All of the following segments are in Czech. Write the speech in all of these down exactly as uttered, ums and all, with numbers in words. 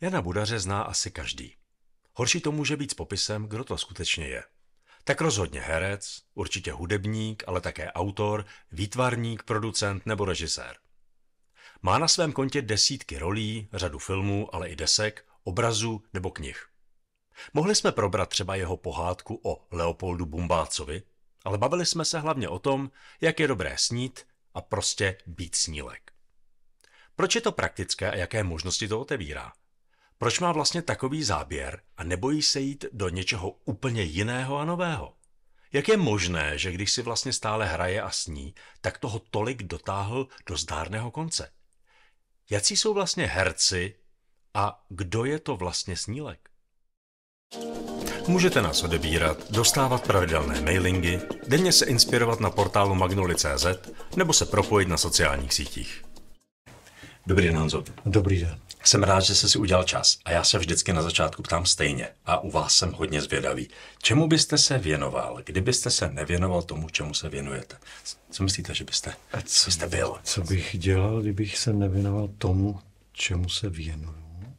Jana Budaře zná asi každý. Horší to může být s popisem, kdo to skutečně je. Tak rozhodně herec, určitě hudebník, ale také autor, výtvarník, producent nebo režisér. Má na svém kontě desítky rolí, řadu filmů, ale i desek, obrazů nebo knih. Mohli jsme probrat třeba jeho pohádku o Leopoldu Bumbácovi, ale bavili jsme se hlavně o tom, jak je dobré snít a prostě být snílek. Proč je to praktické a jaké možnosti to otevírá? Proč má vlastně takový záběr a nebojí se jít do něčeho úplně jiného a nového? Jak je možné, že když si vlastně stále hraje a sní, tak toho tolik dotáhl do zdárného konce? Jací jsou vlastně herci a kdo je to vlastně snílek? Můžete nás odebírat, dostávat pravidelné mailingy, denně se inspirovat na portálu magnoli tečka cé zet nebo se propojit na sociálních sítích. Dobrý den, Honzo. Dobrý den. Jsem rád, že jsi si udělal čas a já se vždycky na začátku ptám stejně a u vás jsem hodně zvědavý. Čemu byste se věnoval, kdybyste se nevěnoval tomu, čemu se věnujete? Co myslíte, že byste, a co, byste byl? Co bych dělal, kdybych se nevěnoval tomu, čemu se věnuju?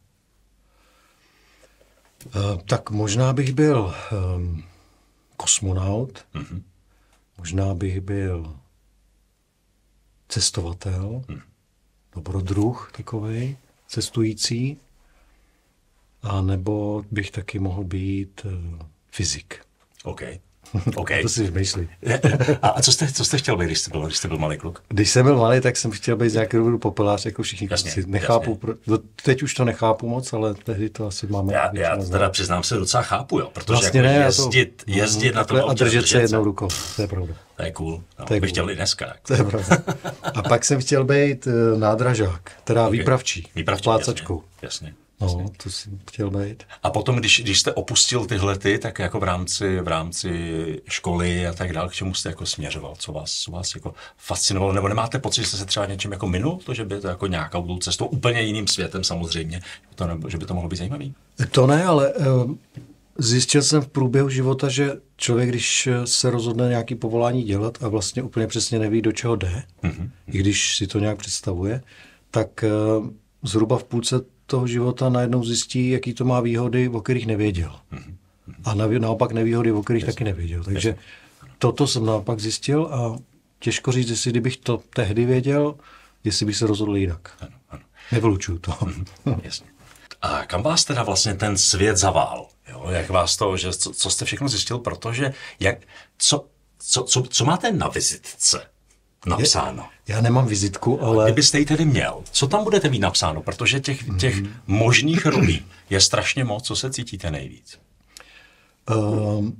Uh, tak možná bych byl um, kosmonaut, mm-hmm. možná bych byl cestovatel, mm. dobrodruh takovej, cestující, a nebo bych taky mohl být uh, fyzik. OK. OK. To si vymyslí. A, a co, jste, co jste chtěl být, když jste byl, když jste byl malý kluk? Když jsem byl malý, tak jsem chtěl být z nějakého důvodu popelář, jako všichni jasně, kluci. Nechápu, pro, teď už to nechápu moc, ale tehdy to asi máme. Já, já teda přiznám se, docela chápu, jo, protože vlastně jako ne, jezdit, to, jezdit na tom a držet se jednou rukou, to je pravda. To je cool, no, to je bych cool. chtěl i dneska. Jako. To je pravda. A pak jsem chtěl být uh, nádražák, teda okay. výpravčí, výpravčí plácačkou. Jasně, jasně. No, to jsem chtěl být. A potom, když, když jste opustil tyhle ty, tak jako v rámci, v rámci školy a tak dále, k čemu jste jako směřoval? Co vás, co vás jako fascinovalo? Nebo nemáte pocit, že jste se třeba něčím jako minul? To, že by to jako nějakou cestou, úplně jiným světem samozřejmě, to, nebo, že by to mohlo být zajímavý? To ne, ale uh, zjistil jsem v průběhu života, že člověk, když se rozhodne nějaký povolání dělat a vlastně úplně přesně neví, do čeho jde, mm-hmm. i když si to nějak představuje, tak uh, zhruba v půlce toho života najednou zjistí, jaký to má výhody, o kterých nevěděl. Mm-hmm. A naopak nevýhody, o kterých Jasně. taky nevěděl. Takže Jasně. toto jsem naopak zjistil a těžko říct, jestli kdybych to tehdy věděl, jestli bych se rozhodl jinak. Ano, ano. Nevylučuju to. Mm-hmm. Jasně. A kam vás teda vlastně ten svět zavál? Jo? Jak vás to, že co, co jste všechno zjistil, protože jak, co, co, co, co máte na vizitce napsáno? Já nemám vizitku, ale... Kdybyste ji tedy měl, co tam budete mít napsáno? Protože těch, těch mm. možných rolí je strašně moc, co se cítíte nejvíc? Um,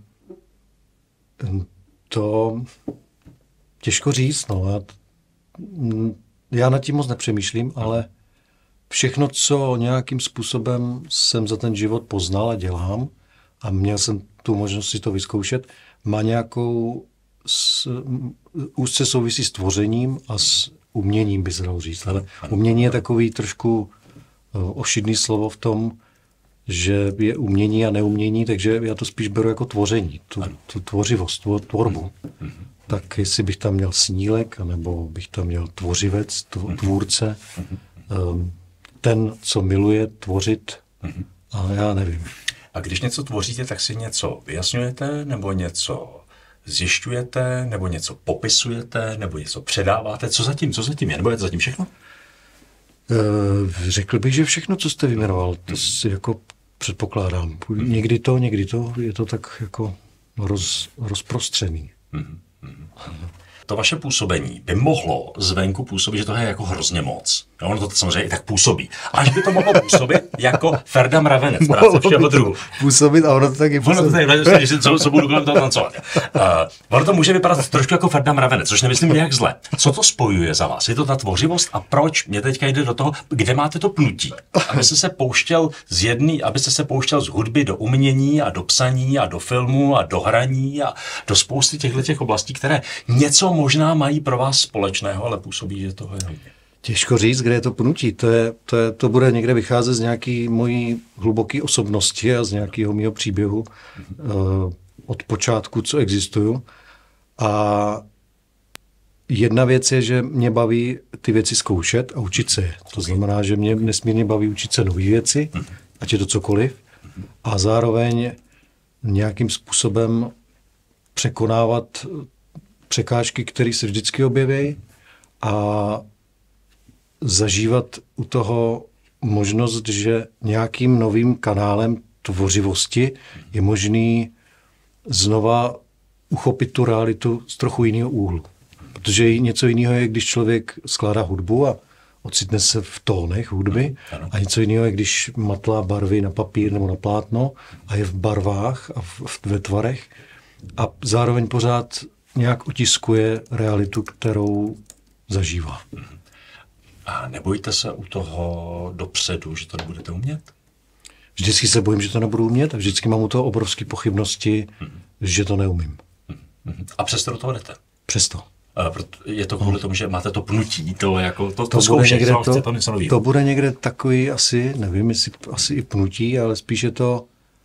to těžko říct, no. Já, já nad tím moc nepřemýšlím, ale všechno, co nějakým způsobem jsem za ten život poznal a dělám, a měl jsem tu možnost si to vyzkoušet, má nějakou s, úzce souvisí s tvořením a s uměním, by se dalo říct. Ale umění je takový trošku ošidný slovo v tom, že je umění a neumění, takže já to spíš beru jako tvoření, tu, tu tvořivost, tu tvorbu. Tak jestli bych tam měl snílek, anebo bych tam měl tvořivec, tvůrce, ten, co miluje tvořit, ale já nevím. A když něco tvoříte, tak si něco vyjasňujete, nebo něco zjišťujete, nebo něco popisujete, nebo něco předáváte? Co zatím, co zatím je? Nebo je to zatím všechno? E, řekl bych, že všechno, co jste vyjmenoval, to si jako předpokládám. Někdy to, někdy to, je to tak jako roz, rozprostřený. Mm-hmm. Mm-hmm. To vaše působení by mohlo zvenku působit, že to je jako hrozně moc. No, ono to samozřejmě i tak působí. Až by to mohlo působit jako Ferda Mravenec, práce všeho druhu. Působit a ono to taky působí. Ono to tady, co, co budu kolem toho tancovat. Uh, ono to může vypadat trošku jako Ferda Mravenec, což nemyslím nějak zle. Co to spojuje za vás? Je to ta tvořivost a proč? Mě teďka jde do toho, kde máte to pnutí. Abyste se pouštěl z jedný, abyste se pouštěl z hudby do umění a do psaní a do filmu a do hraní a do spousty těchto těch oblastí, které něco možná mají pro vás společného, ale působí, že toho je hodně. Těžko říct, kde je to pnutí. To, je, to, je, to bude někde vycházet z nějaké mojí hluboké osobnosti a z nějakého mého příběhu mm-hmm. uh, od počátku, co existuju. A jedna věc je, že mě baví ty věci zkoušet a učit se je. To znamená, že mě nesmírně baví učit se nové věci, ať je to cokoliv, a zároveň nějakým způsobem překonávat překážky, které se vždycky objeví, a zažívat u toho možnost, že nějakým novým kanálem tvořivosti je možný znova uchopit tu realitu z trochu jiného úhlu. Protože něco jiného je, když člověk skládá hudbu a ocitne se v tónech hudby, ano. A něco jiného je, když matlá barvy na papír nebo na plátno a je v barvách a v, v, ve tvarech a zároveň pořád nějak utiskuje realitu, kterou zažívá. A nebojte se u toho dopředu, že to nebudete umět? Vždycky se bojím, že to nebudu umět a vždycky mám u toho obrovské pochybnosti, hmm. že to neumím. Hmm. A přesto do toho jdete? Přesto. Je to kvůli no. tomu, že máte to pnutí, to, jako, to, to, to zkoušet, někde, to, to, něco nového. To bude někde takový asi, nevím, jestli asi i pnutí, ale spíš je to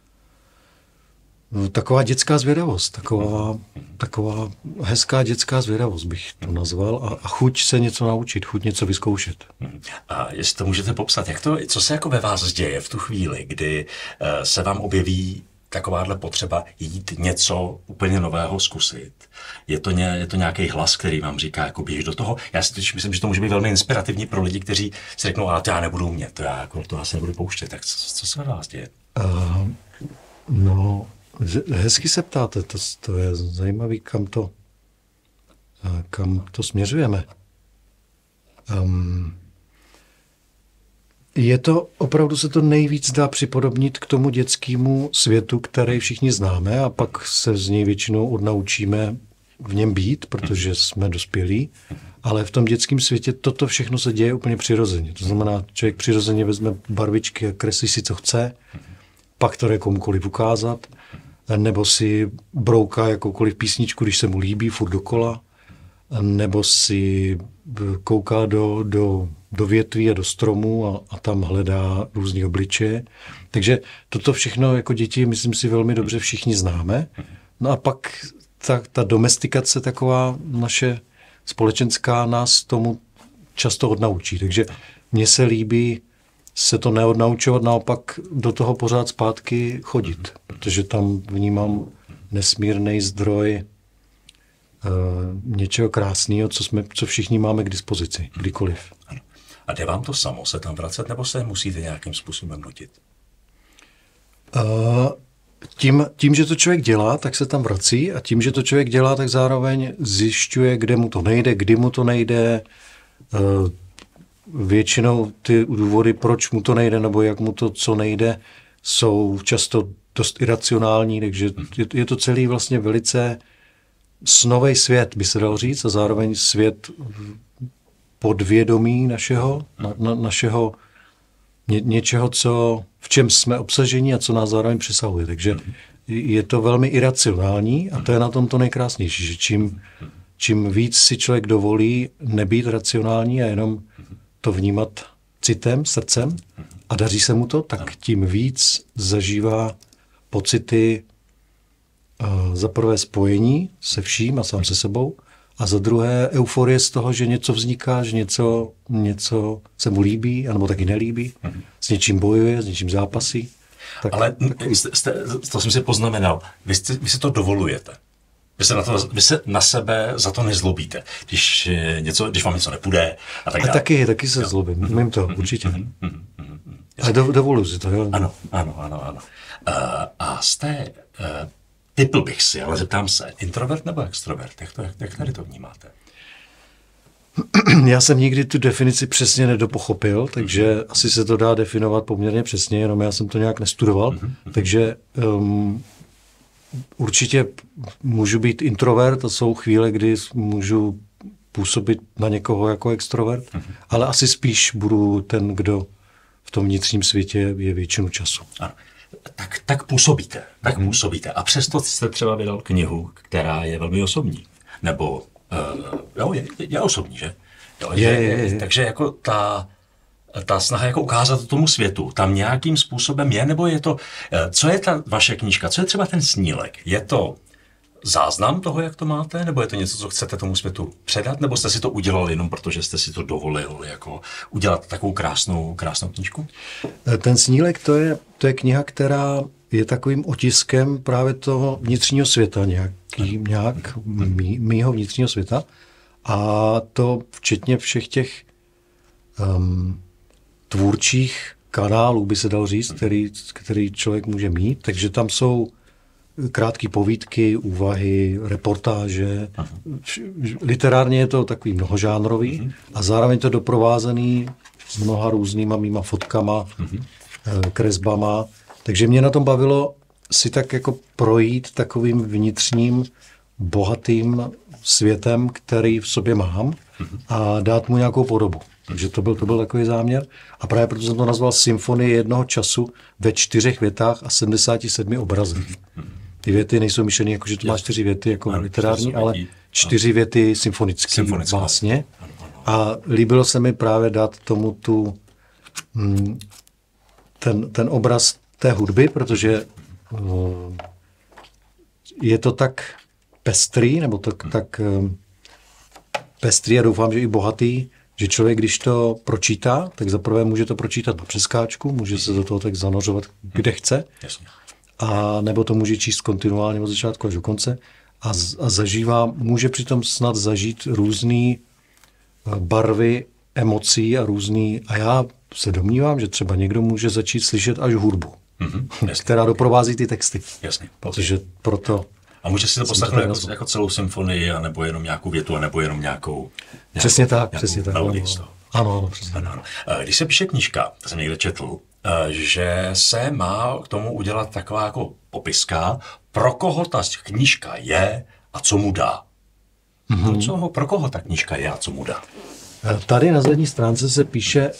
taková dětská zvědavost, taková, taková hezká dětská zvědavost bych to nazval a, a chuť se něco naučit, chuť něco vyzkoušet. A jestli to můžete popsat, jak to, co se jako ve vás děje v tu chvíli, kdy uh, se vám objeví takováhle potřeba jít něco úplně nového zkusit. Je to, ně, je to nějaký hlas, který vám říká, jako běž do toho. Já si totiž myslím, že to může být velmi inspirativní pro lidi, kteří si řeknou, ale to já nebudu umět, to já jako, to já se nebudu pouštět. Tak co, co se ve vás děje? Uh, no, hezky se ptáte, to, to je zajímavý, kam to, kam to směřujeme. Um, Je to, opravdu se to nejvíc dá připodobnit k tomu dětskému světu, který všichni známe a pak se z něj většinou odnaučíme v něm být, protože jsme dospělí, ale v tom dětském světě toto všechno se děje úplně přirozeně. To znamená, člověk přirozeně vezme barvičky a kreslí si, co chce, pak to jde komukoliv ukázat, nebo si brouká jakoukoliv písničku, když se mu líbí, furt dokola, nebo si kouká do, do, do větví a do stromů a, a tam hledá různý obličeje. Takže toto všechno jako děti, myslím si, velmi dobře všichni známe. No a pak ta, ta domestikace taková naše společenská nás tomu často odnaučí. Takže mně se líbí se to neodnaučovat, naopak do toho pořád zpátky chodit, protože tam vnímám nesmírný zdroj Uh, něčeho krásného, co, jsme, co všichni máme k dispozici, kdykoliv. Ano. A jde vám to samo se tam vracet, nebo se musíte nějakým způsobem nutit? Uh, tím, tím, že to člověk dělá, tak se tam vrací a tím, že to člověk dělá, tak zároveň zjišťuje, kde mu to nejde, kdy mu to nejde. Uh, většinou ty důvody, proč mu to nejde, nebo jak mu to co nejde, jsou často dost iracionální, takže je, je to celý vlastně velice snovej svět, by se dalo říct, a zároveň svět podvědomí našeho, na, na, našeho ně, něčeho, co, v čem jsme obsaženi a co nás zároveň přesahuje. Takže je to velmi iracionální a to je na tom to nejkrásnější, že čím, čím víc si člověk dovolí nebýt racionální a jenom to vnímat citem, srdcem a daří se mu to, tak tím víc zažívá pocity za prvé spojení se vším a sám se sebou a za druhé euforie z toho, že něco vzniká, že něco, něco se mu líbí, anebo taky nelíbí, mm-hmm. s něčím bojuje, s něčím zápasí. Tak, Ale takový... jste, to jsem si poznamenal, vy, jste, vy si to dovolujete. Vy se, na to, vy se na sebe za to nezlobíte, když, něco, když vám něco nepůjde a tak dále. A taky, taky se jo. zlobím, umím to, určitě. Mm-hmm. Mm-hmm. Ale do, dovoluji si to, jo. Ano, ano, ano. ano. Uh, a jste... Uh, Typl bych si, ale zeptám se, introvert nebo extrovert? Jak, to, jak, jak tady to vnímáte? Já jsem nikdy tu definici přesně nedopochopil, takže mm-hmm. asi se to dá definovat poměrně přesně, jenom já jsem to nějak nestudoval. Mm-hmm. Takže um, určitě můžu být introvert a jsou chvíle, kdy můžu působit na někoho jako extrovert, mm-hmm. ale asi spíš budu ten, kdo v tom vnitřním světě je většinu času. Ano. Tak, tak působíte, tak hmm. působíte. A přesto jste třeba vydal knihu, která je velmi osobní. Nebo, uh, jo, je, je osobní, že? Jo, je, je, je, je. Takže jako ta, ta snaha jako ukázat tomu světu, tam nějakým způsobem je, nebo je to, uh, co je ta vaše knížka, co je třeba ten snílek? Je to záznam toho, jak to máte, nebo je to něco, co chcete tomu světu předat, nebo jste si to udělali jenom protože jste si to dovolil jako udělat takovou krásnou, krásnou knížku? Ten snílek, to je, to je kniha, která je takovým otiskem právě toho vnitřního světa, nějaký, nějak mý, mýho vnitřního světa. A to včetně všech těch um, tvůrčích kanálů, by se dalo říct, který, který člověk může mít. Takže tam jsou krátké povídky, úvahy, reportáže. Literárně je to takový mnohožánrový a zároveň to doprovázený mnoha různýma mýma fotkama, kresbama. Takže mě na tom bavilo si tak jako projít takovým vnitřním, bohatým světem, který v sobě mám a dát mu nějakou podobu. Takže to byl, to byl takový záměr. A právě proto jsem to nazval Symfonie jednoho času ve čtyřech větách a sedmdesáti sedmi obrazech. Ty věty nejsou myšlené jako, že to má čtyři věty jako ano, literární, ale čtyři věty symfonické vlastně. A líbilo se mi právě dát tomu tu, ten, ten obraz té hudby, protože je to tak pestrý, nebo tak, tak pestrý a doufám, že i bohatý, že člověk, když to pročítá, tak zaprvé může to pročítat na přeskáčku, může se do toho tak zanořovat, kde chce. Jasně. A nebo to může číst kontinuálně od začátku až do konce a, a zažívá, může přitom snad zažít různé barvy emocí a různý, a já se domnívám, že třeba někdo může začít slyšet až hudbu, mm-hmm, která doprovází ty texty. Jasně. Protože proto... A může si to poslechnout jako, jako celou symfonii, anebo jenom nějakou větu, anebo jenom nějakou... nějakou přesně tak, nějakou přesně tak. Ano, ano, ano, přesně. Ano, ano. Když se píše knížka, to jsem někde četl, že se má k tomu udělat taková jako popiska, pro koho ta knížka je a co mu dá. Mm-hmm. Pro, co ho, pro koho ta knížka je a co mu dá. Tady na zadní stránce se píše,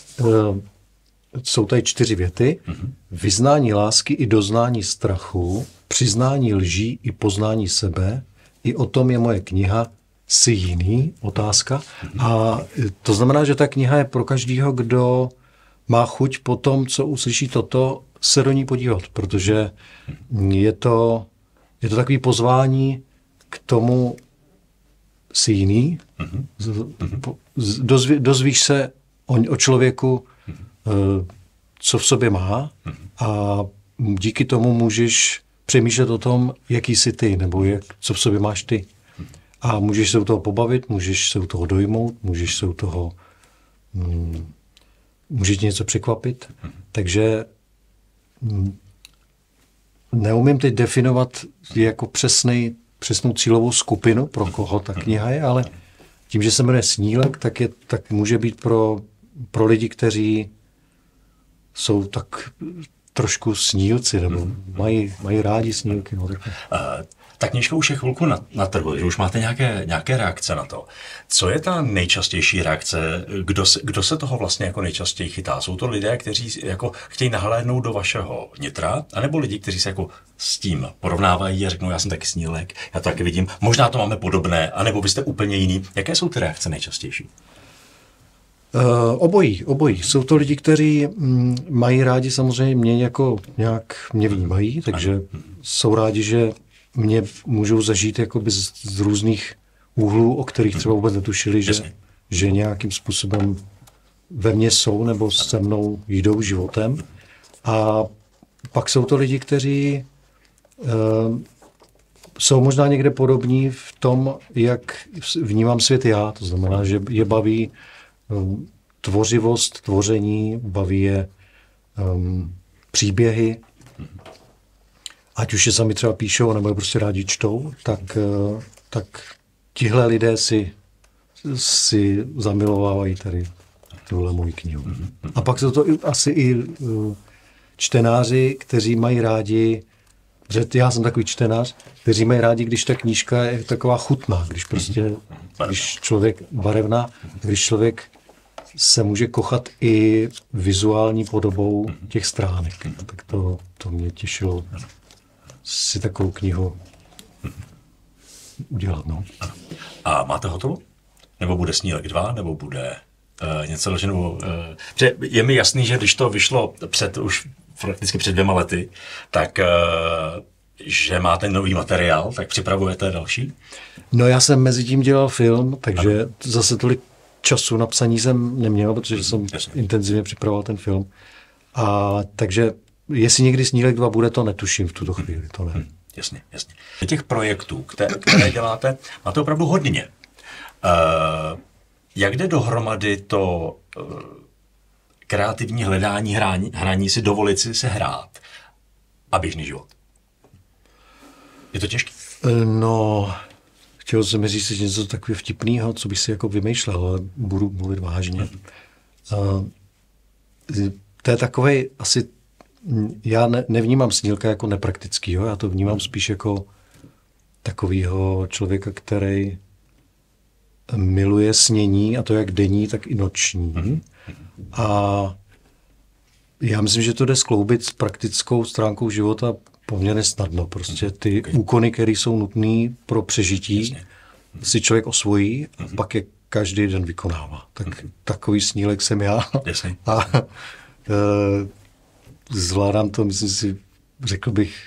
jsou tady čtyři věty, mm-hmm. vyznání lásky i doznání strachu, přiznání lží i poznání sebe, i o tom je moje kniha, jsi jiný, otázka. Mm-hmm. A to znamená, že ta kniha je pro každého, kdo má chuť po tom, co uslyší toto, se do ní podívat, protože je to, je to takový pozvání k tomu jsi jiný, mm-hmm. dozví, dozvíš se o, o člověku, mm-hmm. co v sobě má a díky tomu můžeš přemýšlet o tom, jaký jsi ty, nebo jak, co v sobě máš ty. A můžeš se u toho pobavit, můžeš se u toho dojmout, můžeš se u toho mm, může tě něco překvapit. Takže mm, neumím teď definovat jako přesnej, přesnou cílovou skupinu, pro koho ta kniha je, ale tím, že se jmenuje Snílek, tak, je, tak může být pro, pro lidi, kteří jsou tak trošku snílci, nebo mají, mají rádi snílky. No, tak. Ta knížka už je chvilku na, na trhu, že už máte nějaké, nějaké reakce na to. Co je ta nejčastější reakce? Kdo se, kdo se toho vlastně jako nejčastěji chytá? Jsou to lidé, kteří jako chtějí nahlédnout do vašeho nitra, anebo lidi, kteří se jako s tím porovnávají a řeknou, já jsem taky snílek, já to taky vidím, možná to máme podobné, anebo vy jste úplně jiný. Jaké jsou ty reakce nejčastější? Uh, obojí, obojí. Jsou to lidi, kteří mm, mají rádi samozřejmě mě jako nějak mě vnímají, takže ano. Jsou rádi, že mě můžou zažít jakoby z, z různých úhlů, o kterých třeba vůbec netušili, že, že nějakým způsobem ve mně jsou nebo se mnou jdou životem. A pak jsou to lidi, kteří uh, jsou možná někde podobní v tom, jak vnímám svět já. To znamená, že je baví um, tvořivost, tvoření, baví je um, příběhy, ať už je sami třeba píšou, nebo je prostě rádi čtou, tak, tak tihle lidé si, si zamilovávají tady tuhle moji knihu. A pak jsou to asi i čtenáři, kteří mají rádi, že já jsem takový čtenář, kteří mají rádi, když ta knížka je taková chutná, když prostě, když člověk barevná, když člověk se může kochat i vizuální podobou těch stránek. Tak to, to mě těšilo si takovou knihu udělat. No. A máte hotovo? Nebo bude Snílek dva, nebo bude uh, něco dalšího? Nebo, uh, je mi jasný, že když to vyšlo před, už prakticky před dvěma lety, tak uh, že máte nový materiál, tak připravujete další? No já jsem mezi tím dělal film, takže ano. zase tolik času na psaní jsem neměl, protože jsem Jasně. intenzivně připravoval ten film. A takže jestli někdy Snílek dva bude, to netuším v tuto chvíli, to ne. Hmm, jasně, jasně. Těch projektů, které, které děláte, máte opravdu hodně. Uh, jak jde dohromady to uh, kreativní hledání, hraní, hraní si, dovolit si se hrát a běžný život? Je to těžké? No, chtěl jsem říct něco takového vtipného, co bych si jako vymýšlel, ale budu mluvit vážně. Uh, to je takovej asi, já ne, nevnímám Snílka jako nepraktickýho, já to vnímám spíš jako takovýho člověka, který miluje snění, a to jak denní, tak i noční. A já myslím, že to jde skloubit s praktickou stránkou života poměrně snadno. Prostě ty okay. úkony, které jsou nutné pro přežití, Jasně. si člověk osvojí a mm-hmm. pak je každý den vykonává. Tak mm-hmm. takový Snílek jsem já. Jasně. A e, zvládám to, myslím si, řekl bych,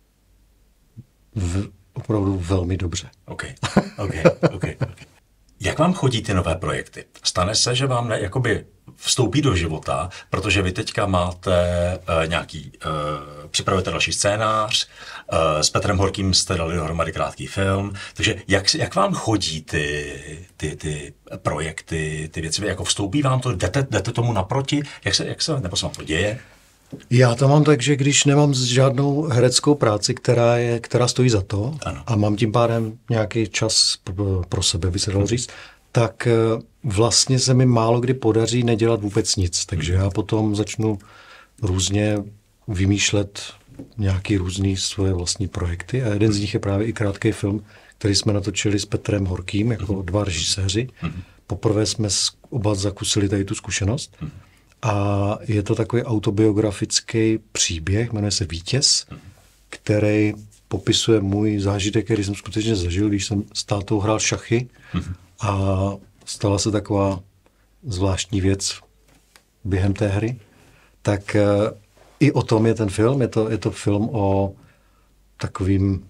v, opravdu velmi dobře. OK, OK, OK. okay. Jak vám chodí ty nové projekty? Stane se, že vám ne, jakoby vstoupí do života, protože vy teďka máte uh, nějaký, uh, připravujete další scénář, uh, s Petrem Horkým jste dali dohromady krátký film, takže jak, jak vám chodí ty, ty, ty projekty, ty věci, jako vstoupí vám to, jdete, jdete tomu naproti, jak se, jak se, nebo se vám to děje? Já to mám tak, že když nemám žádnou hereckou práci, která, je, která stojí za to ano. a mám tím pádem nějaký čas pro, pro sebe, by se dalo říct, tak vlastně se mi málo kdy podaří nedělat vůbec nic. Takže já potom začnu různě vymýšlet nějaký různý svoje vlastní projekty a jeden z nich je právě i krátký film, který jsme natočili s Petrem Horkým jako dva režiséři. Poprvé jsme oba zakusili tady tu zkušenost. A je to takový autobiografický příběh, jmenuje se Vítěz, který popisuje můj zážitek, který jsem skutečně zažil, když jsem s tátou hrál šachy a stala se taková zvláštní věc během té hry. Tak i o tom je ten film. Je to, je to film o takovým,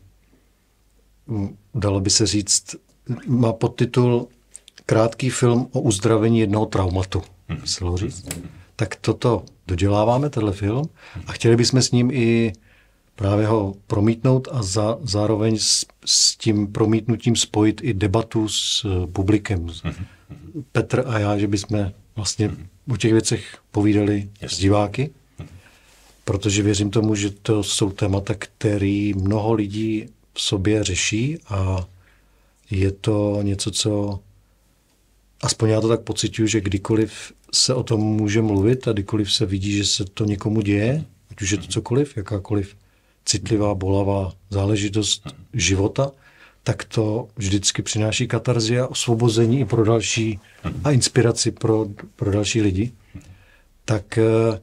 dalo by se říct, má podtitul Krátký film o uzdravení jednoho traumatu, se dalo říct. Tak toto doděláváme, tenhle film, a chtěli bychom s ním i právě ho promítnout a za, zároveň s, s tím promítnutím spojit i debatu s publikem. Petr a já, že bychom vlastně o těch věcech povídali s diváky, protože věřím tomu, že to jsou témata, které mnoho lidí v sobě řeší a je to něco, co aspoň já to tak pociťuji, že kdykoliv se o tom může mluvit a kdykoliv se vidí, že se to někomu děje, ať už je to cokoliv, jakákoliv citlivá, bolavá záležitost života, tak to vždycky přináší katarzi a osvobození i pro další a inspiraci pro, pro další lidi. Tak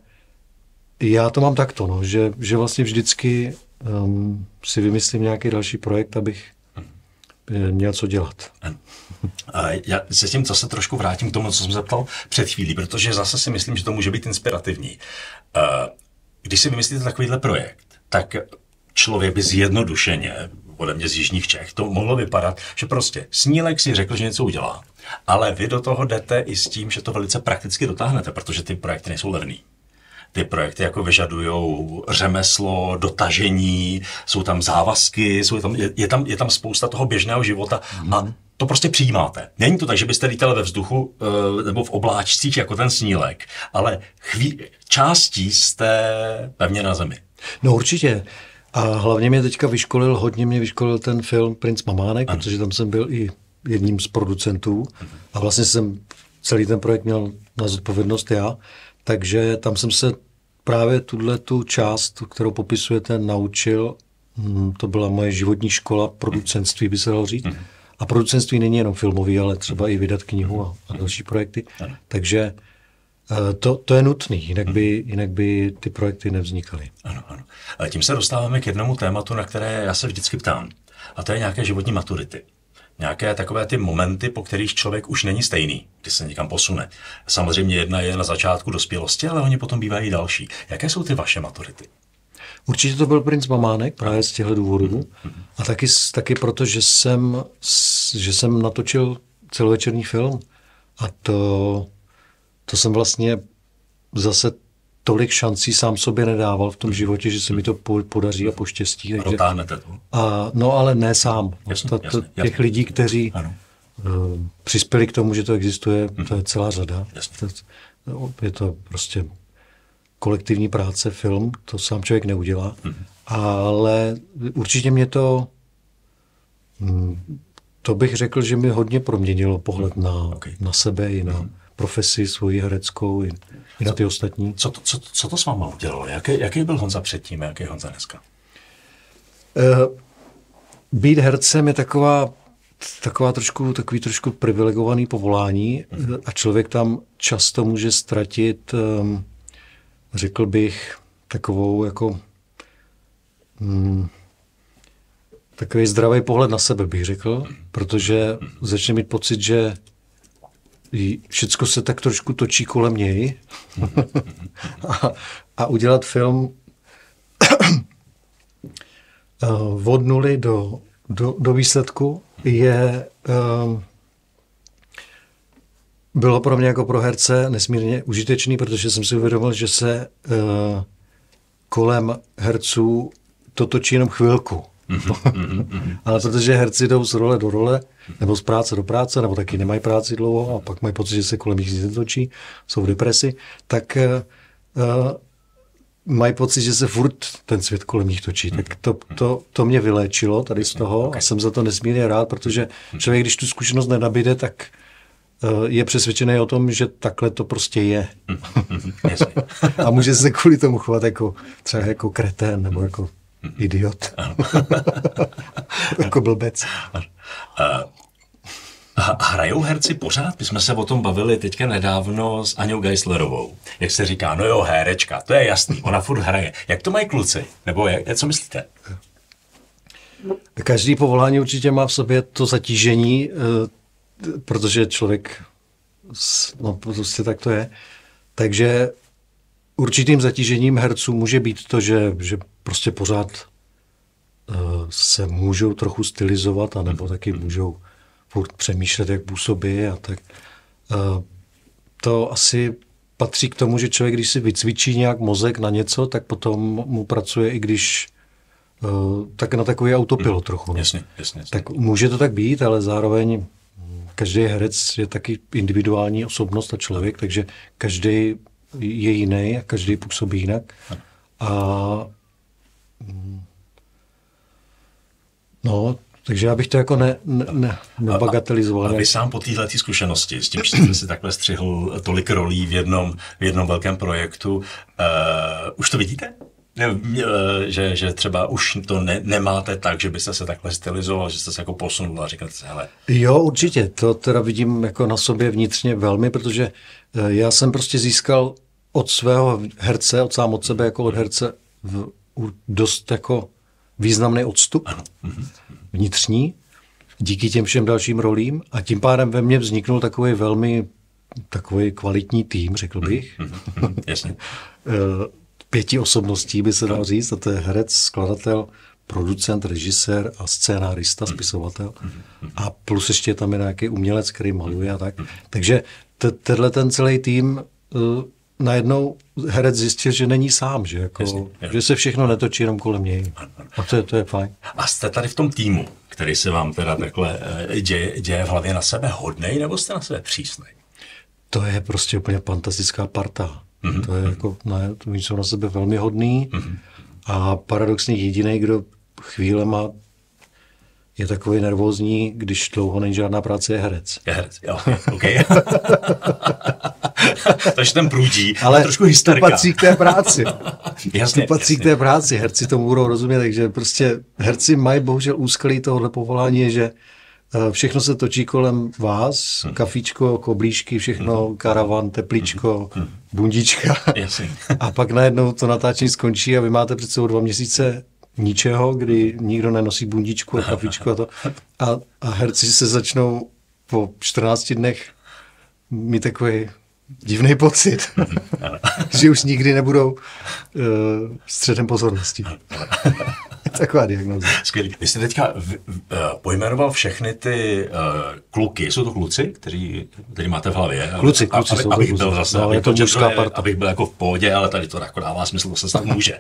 já to mám takto, no, že, že vlastně vždycky um, si vymyslím nějaký další projekt, abych měl co dělat. A já se tím zase trošku vrátím k tomu, co jsem se ptal před chvílí, protože zase si myslím, že to může být inspirativní. Když si vymyslíte takovýhle projekt, tak člověk by zjednodušeně, ode mě z jižních Čech, to mohlo vypadat, že prostě Snílek si řekl, že něco udělá, ale vy do toho jdete i s tím, že to velice prakticky dotáhnete, protože ty projekty nejsou levný. Ty projekty jako vyžadujou řemeslo, dotažení, jsou tam závazky, jsou tam, je, je, tam, je tam spousta toho běžného života mm. a to prostě přijímáte. Není to tak, že byste lítali ve vzduchu e, nebo v obláčcích jako ten Snílek, ale chví, částí jste pevně na zemi. No určitě. A hlavně mě teďka vyškolil, hodně mě vyškolil ten film Princ Mamánek, ano. protože tam jsem byl i jedním z producentů a vlastně jsem celý ten projekt měl na zodpovědnost já. Takže tam jsem se právě tuhle tu část, kterou popisujete, naučil. To byla moje životní škola producentství, by se dalo říct. A producentství není jenom filmový, ale třeba i vydat knihu a, a další projekty. Takže to, to je nutný, jinak by, jinak by ty projekty nevznikaly. Ano, ano. Ale tím se dostáváme k jednomu tématu, na které já se vždycky ptám. A to je nějaké životní maturity. Nějaké takové ty momenty, po kterých člověk už není stejný, když se někam posune. Samozřejmě jedna je na začátku dospělosti, ale oni potom bývají další. Jaké jsou ty vaše maturity? Určitě to byl Princ Mamánek, právě z těchto důvodů. A taky, taky proto, že jsem, že jsem natočil celovečerní film. A to, to jsem vlastně zase tolik šancí sám sobě nedával v tom životě, že se mi to podaří a poštěstí. Takže, protáhnete to. A, no ale ne sám. Jasně, to, to, jasně, těch jasně. lidí, kteří Ano. uh, přispěli k tomu, že to existuje, to je celá řada. Jasně. To, je to prostě kolektivní práce, film, to sám člověk neudělá. Mm-hmm. Ale určitě mě to, to bych řekl, že mi hodně proměnilo pohled mm-hmm. na, okay. na sebe i na mm-hmm. profesi svoji hereckou i, i na ty co, ostatní. Co to, co, co to s váma udělalo? Jaký, jaký byl Honza předtím a jaký je Honza dneska? Uh, být hercem je taková, taková trošku, takový trošku privilegovaný povolání mm-hmm. a člověk tam často může ztratit, um, řekl bych, takovou jako hmm, takový zdravý pohled na sebe, bych řekl, protože začne mít pocit, že všecko se tak trošku točí kolem něj a, a udělat film od nuly do, do, do výsledku je um, bylo pro mě jako pro herce nesmírně užitečný, protože jsem si uvědomil, že se uh, kolem herců to točí jenom chvilku. Ale protože herci jdou z role do role, nebo z práce do práce, nebo taky nemají práci dlouho a pak mají pocit, že se kolem nich nic netočí, jsou v depresi, tak uh, mají pocit, že se furt ten svět kolem nich točí. Tak to, to, to mě vyléčilo tady z toho a jsem za to nesmírně rád, protože člověk, když tu zkušenost nenabíde, tak je přesvědčený o tom, že takhle to prostě je. A může se kvůli tomu chovat jako třeba jako kretén nebo jako idiot. Jako blbec. A hrajou herci pořád? My jsme se o tom bavili teďka nedávno s Aňou Geislerovou. Jak se říká, no jo, herečka, to je jasný, ona furt hraje. Jak to mají kluci? Nebo jak, co myslíte? Každý povolání určitě má v sobě to zatížení, protože člověk, no prostě tak to je. Takže určitým zatížením herců může být to, že, že prostě pořád uh, se můžou trochu stylizovat, anebo taky můžou furt přemýšlet, jak působí a tak. Uh, to asi patří k tomu, že člověk, když si vycvičí nějak mozek na něco, tak potom mu pracuje, i když uh, tak na takový autopilot trochu. No. Jasně, jasně, jasně. Tak může to tak být, ale zároveň každý herec je taky individuální osobnost a člověk, takže každý je jiný a každý působí jinak. A no, takže já bych to jako ne, ne, ne, nebagatelizoval. A, a vy sám po téhletý zkušenosti, s tím, že jste si takhle střihl tolik rolí v jednom, v jednom velkém projektu, uh, už to vidíte? Ne, že, že třeba už to ne, nemáte tak, že byste se takhle stylizoval, že jste se jako posunul a říkáte si, hele. Jo, určitě. To teda vidím jako na sobě vnitřně velmi, protože já jsem prostě získal od svého herce, od sám od sebe jako od herce v, dost jako významný odstup ano. vnitřní díky těm všem dalším rolím a tím pádem ve mně vzniknul takový velmi takový kvalitní tým, řekl bych. Jasně. Pěti osobností by se dal říct, a to je herec, skladatel, producent, režisér a scénárista, spisovatel. A plus ještě tam je nějaký umělec, který maluje a tak. Takže tenhle ten celý tým uh, najednou herec zjistil, že není sám, že, jako, jasně, že se všechno netočí jenom kolem něj. A to je, to je fajn. A jste tady v tom týmu, který se vám teda takhle děje, děje v hlavě na sebe hodnej, nebo jste na sebe přísnej? To je prostě úplně fantastická parta. Mm-hmm. To je jako, ne, to jsou na sebe velmi hodný mm-hmm. a paradoxně jediný, kdo chvílema je takový nervózní, když dlouho není žádná práce, je herec. Je herec, jo, ok. Takže ten průdí, ale trošku hysterka. To patří k té práci. Jasně, to patří jasně. k té práci, herci tomu budou rozumět, takže prostě herci mají bohužel úskalí tohohle povolání, je, že všechno se točí kolem vás, hmm. kafíčko, koblížky, všechno, hmm. karavan, teplíčko, hmm. bundička. Jasně. A pak najednou to natáčení skončí a vy máte před sebou dva měsíce ničeho, kdy nikdo nenosí bundičku a kafíčko a to. A, a herci se začnou po čtrnácti dnech mít takový divný pocit, že už nikdy nebudou uh, středem pozornosti. Taková diagnóza. Skvělý. Vy jste teďka v, v, pojmenoval všechny ty uh, kluky. Jsou to kluci, kteří, kteří máte v hlavě? Kluci, kluci aby, jsou abych to byl kluci. zase, No, abych, je to to mužská parta. abych byl jako v pohodě, ale tady to jako dává smysl, to se snad může.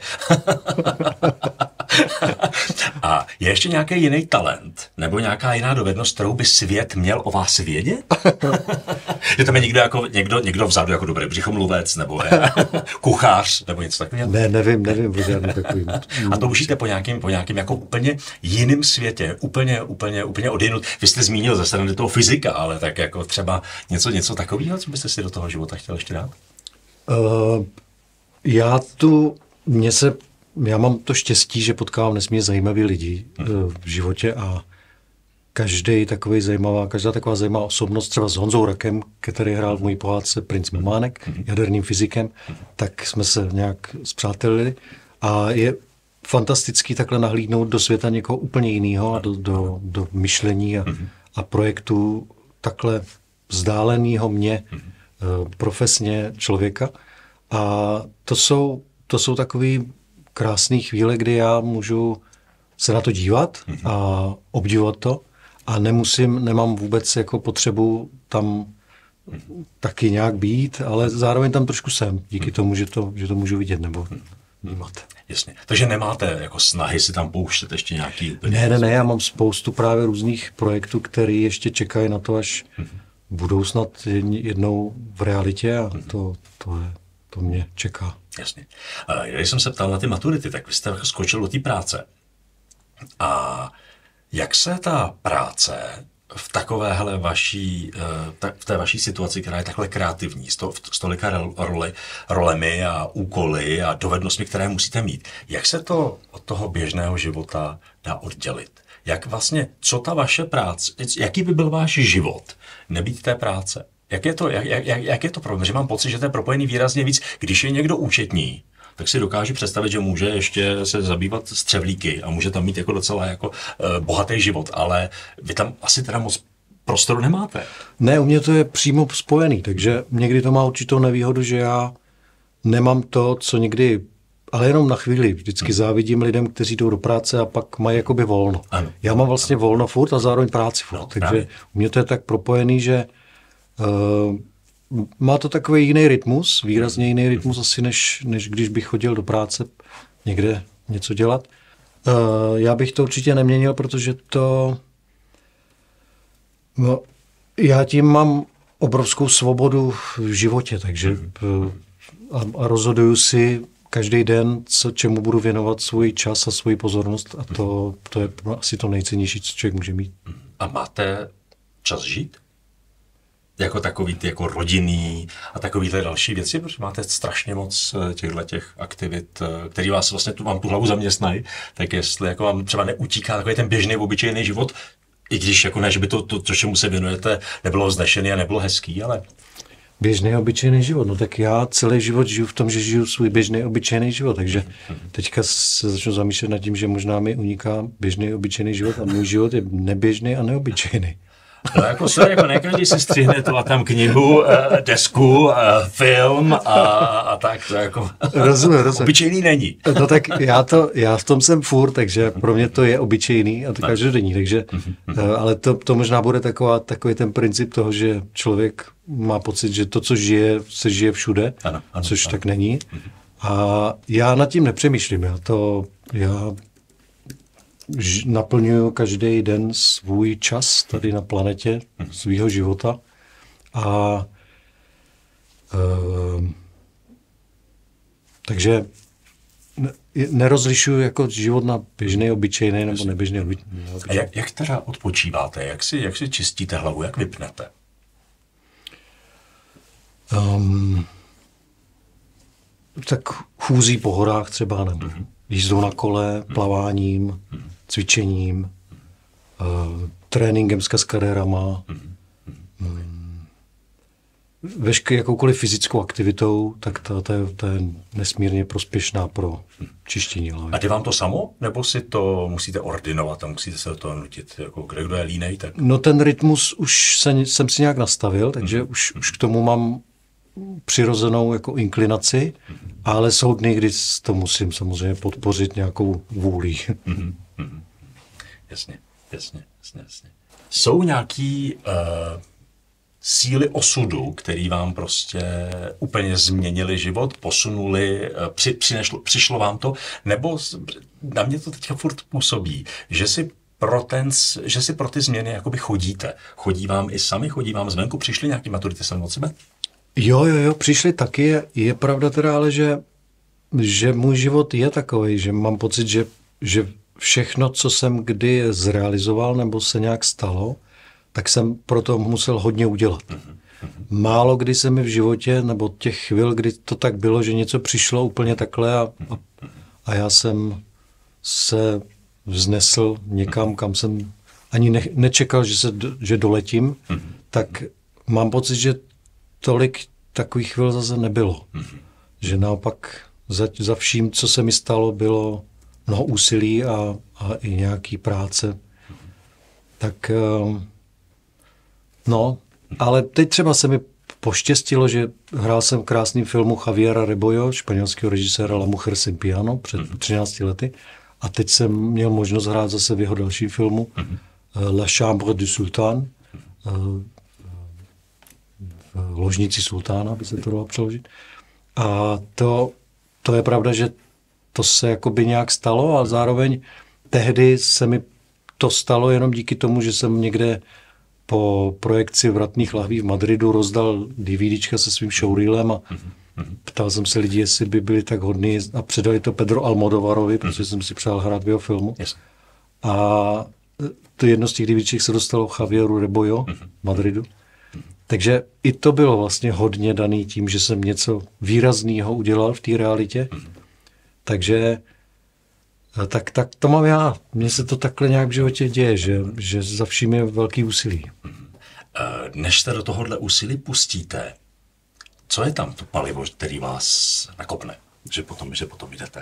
A je ještě nějaký jiný talent nebo nějaká jiná dovednost, kterou by svět měl o vás vědět? Že tam je někdo, jako, někdo, někdo vzadu jako dobrý břichomluvec nebo je, kuchař nebo něco takového? Ne, nevím, nevím o žádný takový. A to užijte po nějakým, po nějakým jako úplně jiném světě, úplně, úplně, úplně odjinut. Vy jste zmínil ze strany toho fyzika, ale tak jako třeba něco, něco takového, co byste si do toho života chtěl ještě dát? Uh, já tu, mě se, já mám to štěstí, že potkávám nesmírně zajímavý lidi uh, v životě a každý takový zajímavá, každá taková zajímavá osobnost, třeba s Honzou Rakem, který hrál v mojí pohádce Princ Mamánek, jaderným fyzikem, tak jsme se nějak spřátelili a je fantastický takhle nahlídnout do světa někoho úplně jiného a do, do, do myšlení a, a projektu takhle vzdáleného mě profesně člověka. A to jsou, to jsou takový krásné chvíle, kdy já můžu se na to dívat a obdivovat to a nemusím, nemám vůbec jako potřebu tam taky nějak být, ale zároveň tam trošku jsem, díky tomu, že to, že to můžu vidět nebo vnímat. Jasně. Takže nemáte jako snahy si tam pouštět ještě nějaký úplně... Ne, ne, ne, já mám spoustu právě různých projektů, které ještě čekají na to, až budou snad jednou v realitě a to, to, je, to mě čeká. Jasně. Když jsem se ptal na ty maturity, tak vy jste skočil do té práce. A jak se ta práce v takovéhle vaší, v té vaší situaci, která je takhle kreativní, s tolika roli, rolemi a úkoly a dovednostmi, které musíte mít, jak se to od toho běžného života dá oddělit? Jak vlastně, co ta vaše práce, jaký by byl váš život nebýt té práce? Jak je to, jak, jak, jak je to problém? Že mám pocit, že to je propojený výrazně víc, když je někdo účetní, tak si dokážu představit, že může ještě se zabývat střevlíky a může tam mít jako docela jako uh, bohatý život, ale vy tam asi teda moc prostoru nemáte. Ne, u mě to je přímo spojený, takže někdy to má určitou nevýhodu, že já nemám to, co někdy, ale jenom na chvíli, vždycky hmm. závidím lidem, kteří jdou do práce a pak mají jakoby volno. Ano. Já mám vlastně ano. volno furt a zároveň práci furt, no, takže právě. U mě to je tak propojený, že uh, má to takový jiný rytmus, výrazně jiný rytmus asi, než, než když bych chodil do práce někde něco dělat. Uh, já bych to určitě neměnil, protože to... No, já tím mám obrovskou svobodu v životě, takže uh, a, a rozhoduju si každý den, co, čemu budu věnovat svůj čas a svoji pozornost a to, to je asi to nejcennější, co člověk může mít. A máte čas žít? Jako takový ty jako rodinný a takovýhle další věci, protože máte strašně moc těchto těch aktivit, které vás vlastně tu, vám tu hlavu zaměstnají, tak jestli jako vám třeba neutíká takový ten běžný, obyčejný život, i když jako ne, že by to, to, to čemu se věnujete, nebylo vznešený a nebylo hezký, ale... Běžný obyčejný život, no tak já celý život žiju v tom, že žiju svůj běžný obyčejný život, takže teďka se začnu zamýšlet nad tím, že možná mi uniká běžný obyčejný život a můj život je neběžný a neobyčejný. No jako se, jako ne každý si střihne tu a tam knihu, desku, film a, a tak to jako rozumím, rozumím. Obyčejný není. No tak já, to, já v tom jsem furt, takže pro mě to je obyčejný a to každodenní, takže, ale to, to možná bude taková, takový ten princip toho, že člověk má pocit, že to, co žije, se žije všude, ano, ano, což ano. tak není. A já nad tím nepřemýšlím, já to, já naplňuju každý den svůj čas tady na planetě, svýho života a e, takže ne, nerozlišuju jako život na běžný, obyčejný nebo neběžný, obyčejný. A jak, jak teda odpočíváte? Jak si, jak si čistíte hlavu? Jak vypnete? Um, tak chůzí po horách třeba, nebo mm-hmm. jízdou na kole, plaváním, mm-hmm. cvičením, uh, tréninkem s kaskadérama, mm-hmm. um, vešky jakoukoliv fyzickou aktivitou, tak ta, ta, ta je nesmírně prospěšná pro čištění hlavy. A jde vám to samo? Nebo si to musíte ordinovat a musíte se do toho nutit? Jako kde kdo je línej, tak... No ten rytmus už se, jsem si nějak nastavil, takže mm-hmm. už, už k tomu mám přirozenou jako inklinaci, ale jsou dny, kdy to musím samozřejmě podpořit nějakou vůlí. Mm-hmm. Jasně, jasně, jasně, jasně. Jsou nějaký uh, síly osudu, který vám prostě úplně změnili život, posunuli, uh, při, přinešlo, přišlo vám to, nebo na mě to teďka furt působí, že si pro, ten, že si pro ty změny jakoby chodíte. Chodí vám i sami, chodí vám zvenku, přišli nějaký maturity sami od sebe? Jo, jo, jo, přišli taky. Je pravda teda, ale že, že můj život je takový, že mám pocit, že, že všechno, co jsem kdy zrealizoval nebo se nějak stalo, tak jsem pro to musel hodně udělat. Málo kdy se mi v životě, nebo těch chvil, kdy to tak bylo, že něco přišlo úplně takhle a, a, a já jsem se vznesl někam, kam jsem ani ne, nečekal, že, se, že doletím, tak mám pocit, že tolik takových chvil zase nebylo. Že naopak za, za vším, co se mi stalo, bylo mnoho úsilí a, a i nějaký práce. Tak no, ale teď třeba se mi poštěstilo, že hrál jsem v krásném filmu Javiera Rebollo, španělského režiséra La Mujer sin piano před třinácti lety. A teď jsem měl možnost hrát zase v jeho dalším filmu La Chambre du Sultan, v Ložnici sultána, by se to dalo přeložit. A to, to je pravda, že to se jakoby nějak stalo a zároveň tehdy se mi to stalo jenom díky tomu, že jsem někde po projekci Vratných lahví v Madridu rozdal DVDčka se svým showreelem a ptal jsem se lidí, jestli by byli tak hodní a předali to Pedro Almodovarovi, protože jsem si přál hrát v jeho filmu. Yes. A to jedno z těch DVDček se dostalo Javieru Rebollo v Madridu. Takže i to bylo vlastně hodně daný tím, že jsem něco výrazného udělal v té realitě. Takže tak, tak to mám já. Mně se to takhle nějak v životě děje, že, že za vším je velký úsilí. Než se do tohohle úsilí pustíte, co je tam to palivo, který vás nakopne, že potom, že potom jdete?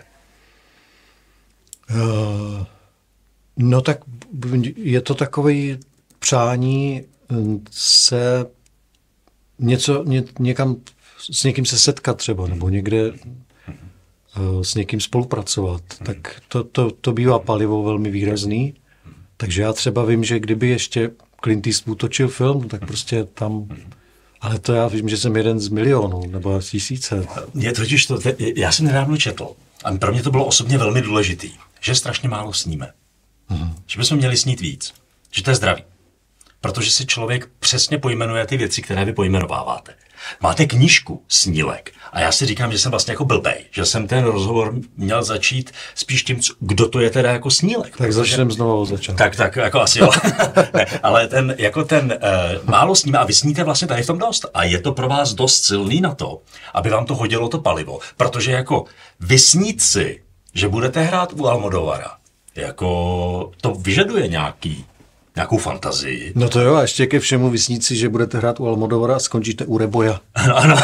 Uh, no tak je to takové přání se něco, ně, někam s někým se setkat třeba, nebo někde uh, s někým spolupracovat. Tak to, to, to bývá palivo velmi výrazný. Takže já třeba vím, že kdyby ještě Clint Eastwood točil film, tak prostě tam... Ale to já vím, že jsem jeden z milionů, nebo tisíce. Je totiž to, já jsem nedávno četl, a pro mě to bylo osobně velmi důležitý, že strašně málo sníme. Hmm. Že bychom měli snít víc. Že to je zdravý. Protože si člověk přesně pojmenuje ty věci, které vy pojmenováváte. Máte knížku Snílek a já si říkám, že jsem vlastně jako blbej, že jsem ten rozhovor měl začít spíš tím, kdo to je teda jako Snílek. Tak začneme znovu od začátku. Tak, tak, jako asi jo. Ne, ale ten, jako ten uh, málo sníme a vy sníte vlastně tady v tom dost a je to pro vás dost silný na to, aby vám to hodilo to palivo, protože jako vysnít si, že budete hrát u Almodovara, jako to vyžaduje nějaký nějakou fantazii. No to jo, a ještě ke všemu vysnít si, že budete hrát u Almodovara a skončíte u Rebolja. Ano, ano.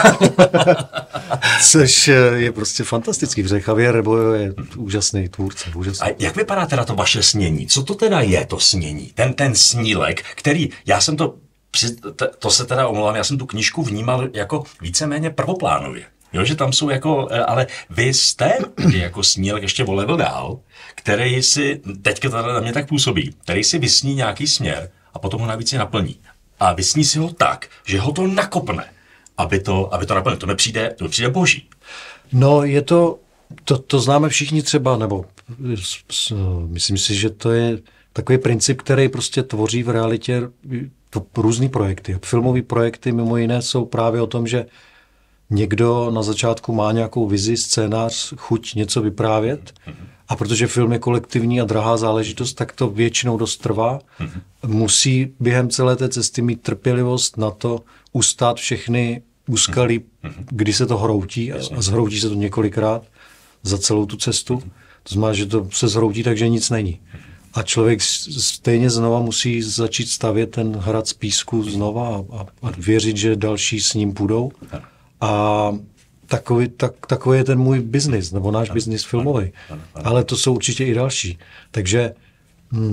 Což je prostě fantastický, protože Javier Rebollo je úžasný tvůrce. Úžasný. A jak vypadá teda to vaše snění? Co to teda je to snění? Ten, ten snílek, který, já jsem to, to se teda omlouvám, já jsem tu knížku vnímal jako víceméně prvoplánově. Jo, že tam jsou jako, ale vy jste jako snílek ještě o level dál, který si, teďka to na mě tak působí, který si vysní nějaký směr a potom ho navíc je naplní. A vysní si ho tak, že ho to nakopne, aby to, aby to naplnil. To mi přijde, to mi přijde boží. No je to, to, to známe všichni třeba, nebo myslím si, že to je takový princip, který prostě tvoří v realitě různý projekty. Filmové projekty mimo jiné jsou právě o tom, že někdo na začátku má nějakou vizi, scénář, chuť něco vyprávět a protože film je kolektivní a drahá záležitost, tak to většinou dost trvá. Musí během celé té cesty mít trpělivost na to ustát všechny úskalí, kdy se to hroutí a zhroutí se to několikrát za celou tu cestu. To znamená, že to se zhroutí, takže nic není. A člověk stejně znova musí začít stavět ten hrad z písku znova a, a věřit, že další s ním půjdou. A takový, tak, takový je ten můj biznis, nebo náš biznis filmový. Ale to jsou určitě i další. Takže hm,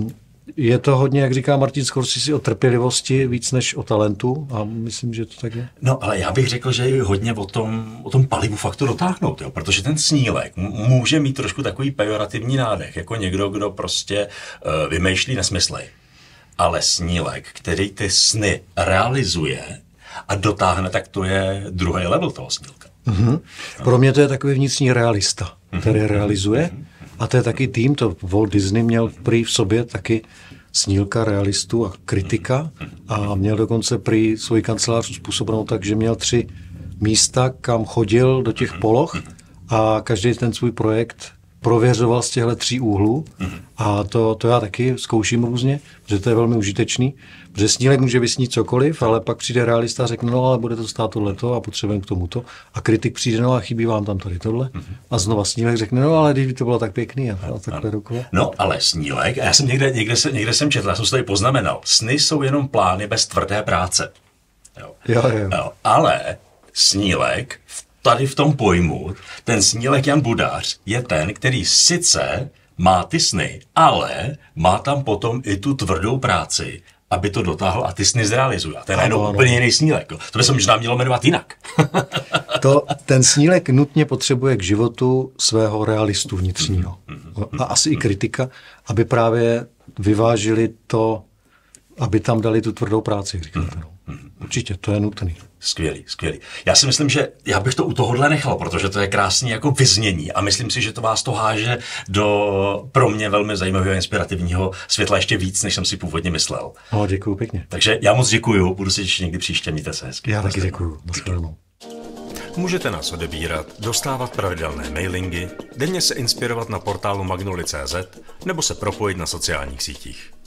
je to hodně, jak říká Martin Scorsese, o trpělivosti víc než o talentu a myslím, že to tak je. No, ale já bych řekl, že je hodně o tom, o tom palivu faktu dotáhnout, jo? Protože ten snílek může mít trošku takový pejorativní nádech, jako někdo, kdo prostě uh, vymýšlí nesmysly. Ale snílek, který ty sny realizuje a dotáhne, tak to je druhý level toho snílka. Mm-hmm. Pro mě to je takový vnitřní realista, který realizuje. A to je taky tým, to Walt Disney měl prý v sobě taky snílka, realistu a kritika a měl dokonce prý svůj kancelář způsobenou tak, že měl tři místa, kam chodil do těch poloh a každý ten svůj projekt prověřoval z těchto tří úhlů a to, to já taky zkouším různě, protože to je velmi užitečný, protože snílek může vysnít cokoliv, ale pak přijde realista a řekne, no ale bude to stát tohleto a potřebujeme k tomuto a kritik přijde, no a chybí vám tam tady tohle a znova snílek řekne, no ale kdyby to bylo tak pěkný a, a takhle dokola. No ale snílek, já jsem někde, někde, se, někde jsem četl, já jsem se tady poznamenal, sny jsou jenom plány bez tvrdé práce. Jo. Jo, jo. Jo, ale snílek tady v tom pojmu, ten snílek Jan Budař je ten, který sice má ty sny, ale má tam potom i tu tvrdou práci, aby to dotáhl a ty sny zrealizuje. A to je najednou úplně jiný snílek. To by se možná mělo jmenovat jinak. To, ten snílek nutně potřebuje k životu svého realistu vnitřního. A asi i kritika, aby právě vyvážili to, aby tam dali tu tvrdou práci, jak říkáte. Určitě, to je nutný. Skvělý, skvělý. Já si myslím, že já bych to u tohohle nechal, protože to je krásný jako vyznění a myslím si, že to vás to háže do pro mě velmi zajímavého inspirativního světla ještě víc, než jsem si původně myslel. No, děkuju pěkně. Takže já moc děkuju, budu se těšit někdy příště, mějte se hezky. Já taky děkuju. Naschledanou. Můžete nás odebírat, dostávat pravidelné mailingy, denně se inspirovat na portálu magnoli tečka cé zet nebo se propojit na sociálních sítích.